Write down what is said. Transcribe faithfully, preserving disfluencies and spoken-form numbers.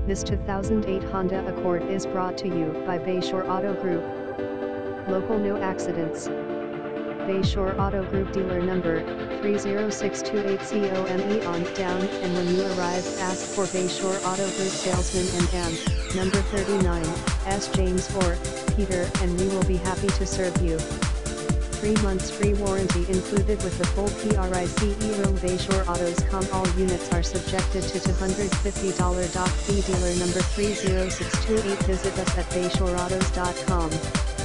This two thousand eight Honda Accord is brought to you by Bayshore Auto Group. Local no accidents. Bayshore Auto Group dealer number three zero six two eight C O M E on down, and when you arrive ask for Bayshore Auto Group salesman and am, number thirty-nine, S James or Peter, and we will be happy to serve you. three months free warranty included with the full price. Room Bayshore Autos dot com. All units are subjected to two hundred fifty dollars doc fee. Dealer number three zero six two eight. Visit us at bayshore autos dot com.